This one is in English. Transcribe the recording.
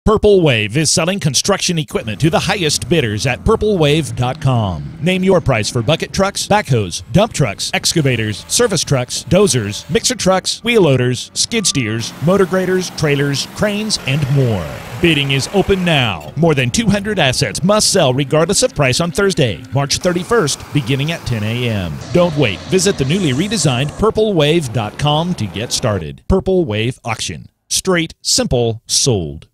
Purple Wave is selling construction equipment to the highest bidders at purplewave.com. Name your price for bucket trucks, backhoes, dump trucks, excavators, service trucks, dozers, mixer trucks, wheel loaders, skid steers, motor graders, trailers, cranes, and more. Bidding is open now. More than 200 assets must sell regardless of price on Thursday, March 31st, beginning at 10 a.m. Don't wait. Visit the newly redesigned purplewave.com to get started. Purple Wave Auction. Straight, simple, sold.